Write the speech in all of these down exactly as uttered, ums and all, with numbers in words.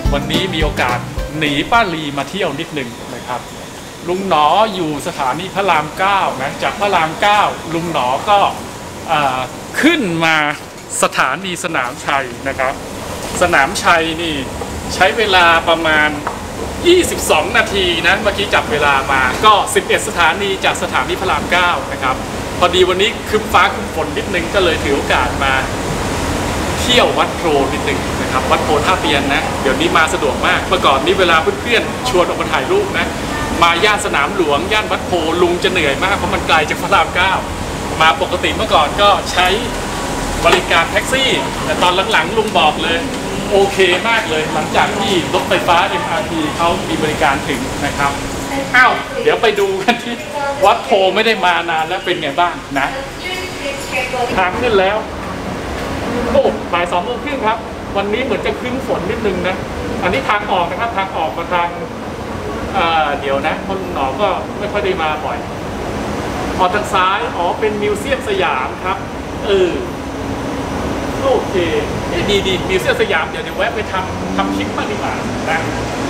วันนี้มีโอกาสหนีป้าลีมาเที่ยวนิดหนึ่งนะครับลุงหนออยู่สถานีพระรามเก้านะจากพระรามเก้าลุงหนอก็ขึ้นมาสถานีสนามชัยนะครับสนามชัยนี่ใช้เวลาประมาณยี่สิบสองนาทีนะเมื่อกี้จับเวลามาก็สิบเอ็ดสถานีจากสถานีพระรามเก้านะครับพอดีวันนี้ครึ้มฟ้าครึ้มฝนนิดนึงก็เลยถือโอกาสมาเที่ยววัดโพนิดนึงนะครับวัดโพท่าเตียนนะเดี๋ยวนี้มาสะดวกมากเมื่อก่อนนี้เวลาเพื่อนๆชวนออกมาถ่ายรูปนะมาย่านสนามหลวงย่านวัดโพลุงจะเหนื่อยมากเพราะมันไกลจากพระรามเก้ามาปกติเมื่อก่อนก็ใช้บริการแท็กซี่แต่ตอนหลังๆลุงบอกเลยโอเคมากเลยหลังจากที่รถไฟฟ้า เอ็ม อาร์ ที เขามีบริการถึงนะครับอ้าวเดี๋ยวไปดูกันที่วัดโพไม่ได้มานานแล้วเป็นไงบ้างนะทางขึ้นแล้วโอ้บ่ายสองโมงครึ่งครับวันนี้เหมือนจะครึ้มฝนนิดนึงนะอันนี้ทางออกนะครับทางออกมาทางเดี๋ยวนะคนหนอก็ไม่ค่อยได้มาบ่อยออกทางซ้ายอ๋อเป็นมิวเซียมสยามครับเออโอเคดีดีมิวเซียมสยามเดี๋ยวเดี๋ยวแวะไปทำทำคลิปบ้างดีกว่านะ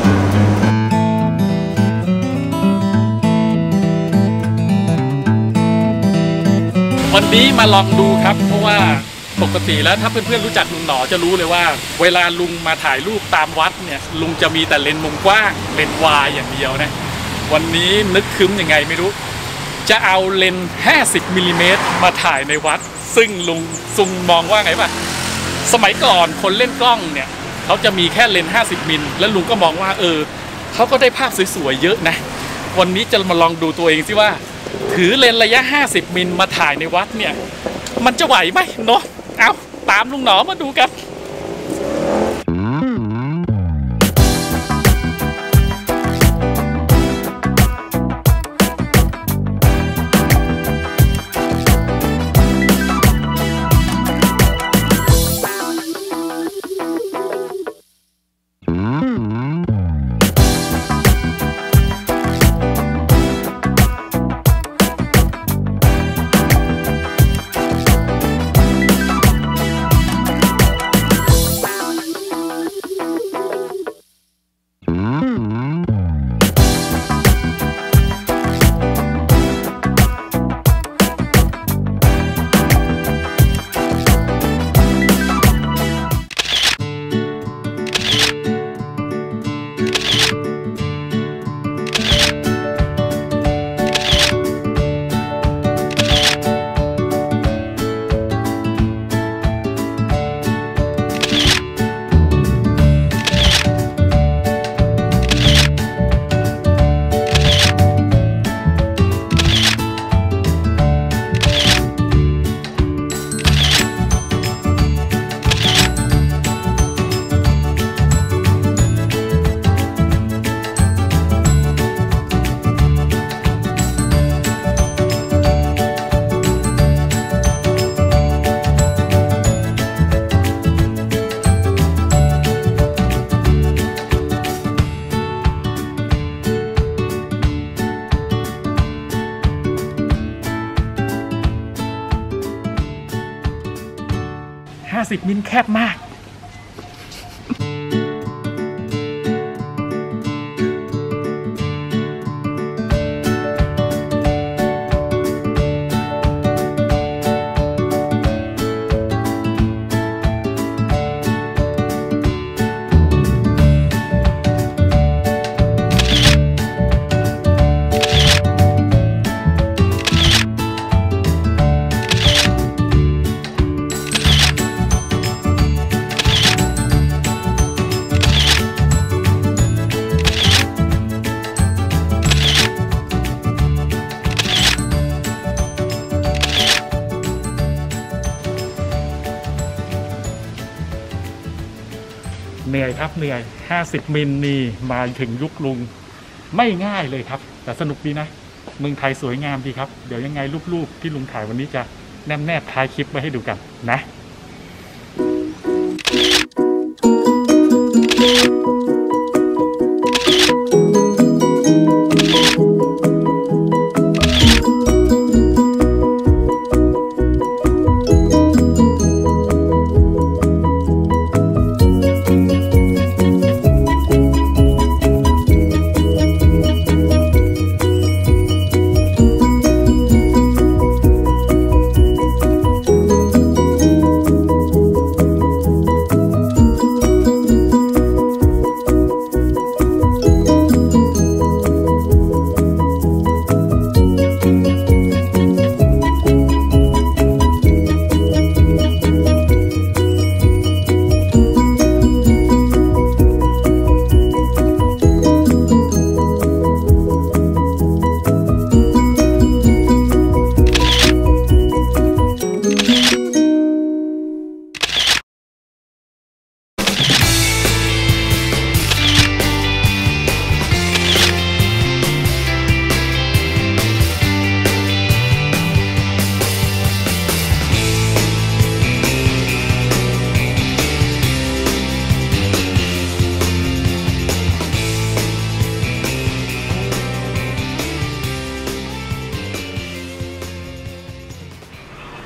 วันนี้มาลองดูครับเพราะว่าปกติแล้วถ้าเพื่อนๆรู้จักลุงหนอจะรู้เลยว่าเวลาลุงมาถ่ายรูปตามวัดเนี่ยลุงจะมีแต่เลนส์มุมกว้างเลนส์วายอย่างเดียวนะวันนี้นึกคึ้มยังไงไม่รู้จะเอาเลนส์ห้าสิบมิลลิเมตรมาถ่ายในวัดซึ่งลุงซุงมองว่าไงป่ะสมัยก่อนคนเล่นกล้องเนี่ยเขาจะมีแค่เลนส์ห้าสิบมิลแล้วลุงก็มองว่าเออเขาก็ได้ภาพสวยๆเยอะนะวันนี้จะมาลองดูตัวเองสิว่าถือเลนส์ระยะห้าสิบมิลมาถ่ายในวัดเนี่ยมันจะไหวไหมเนาะเอาตามลุงหนอมาดูกันห้าสิบมิลแคบมากเหนื่อยครับเหนื่อยห้าสิบมิลนี่มาถึงยุคลุงไม่ง่ายเลยครับแต่สนุกดีนะเมืองไทยสวยงามดีครับเดี๋ยวยังไงรูปๆที่ลุงถ่ายวันนี้จะแนบแนบท้ายคลิปไว้ให้ดูกันนะ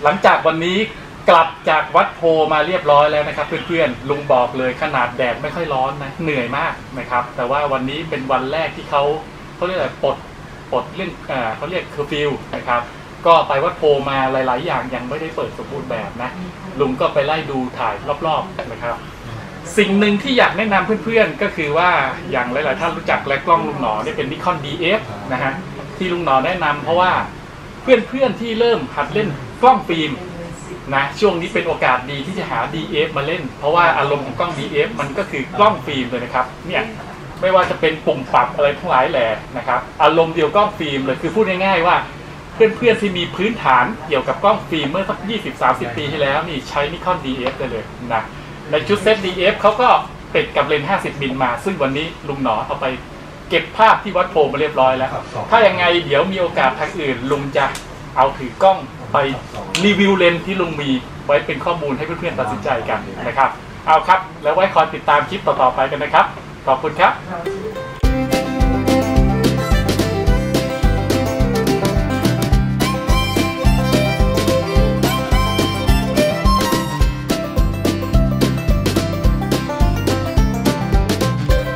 หลังจากวันนี้กลับจากวัดโพมาเรียบร้อยแล้วนะครับเพื่อนๆลุงบอกเลยขนาดแดดไม่ค่อยร้อนนะเหนื่อยมากนะครับแต่ว่าวันนี้เป็นวันแรกที่เขาเขาเรียกอะไรปลดปลดเรื่องอ่าเขาเรียกเคอร์ฟิวนะครับก็ไปวัดโพมาหลายๆอย่างยังไม่ได้เปิดสมบูรณ์แบบนะลุงก็ไปไล่ดูถ่ายรอบๆนะครับสิ่งหนึ่งที่อยากแนะนำเพื่อนๆก็คือว่าอย่างหลายๆท่านรู้จักและกล้องลุงหนอเนี่ยเป็น Nikon ดี เอฟ นะฮะที่ลุงหนอแนะนำเพราะว่าเพื่อนๆที่เริ่มหัดเล่นกล้องฟิล์มนะช่วงนี้เป็นโอกาสดีที่จะหา ดี เอฟ มาเล่นเพราะว่าอารมณ์ของกล้อง ดี เอฟ มันก็คือกล้องฟิล์มเลยนะครับเนี่ยไม่ว่าจะเป็นปุ่มปรับอะไรทั้งหลายแหล่นะครับอารมณ์เดียวกล้องฟิล์มเลยคือพูดง่ายๆว่าเพื่อนๆที่มีพื้นฐานเกี่ยวกับกล้องฟิล์มเมื่อสัก ยี่สิบถึงสามสิบ ปีที่แล้วนี่ใช้ Nikon ดี เอฟ ได้เลยนะในชุดเซต ดี เอฟ เขาก็ติดกับเลนส์ห้าสิบมิลมาซึ่งวันนี้ลุงหนอเอาไปเก็บภาพที่วัดโพมาเรียบร้อยแล้วถ้ายังไงเดี๋ยวมีโอกาสทางอื่นลุงจะเอาถือกล้องไปรีวิวเลนส์ที่ลุงมีไว้เป็นข้อมูลให้เพื่อนๆตัดสินใจกันนะครับเอาครับแล้วไว้คอยติดตามคลิปต่อๆไปกันนะครับขอบคุณครับ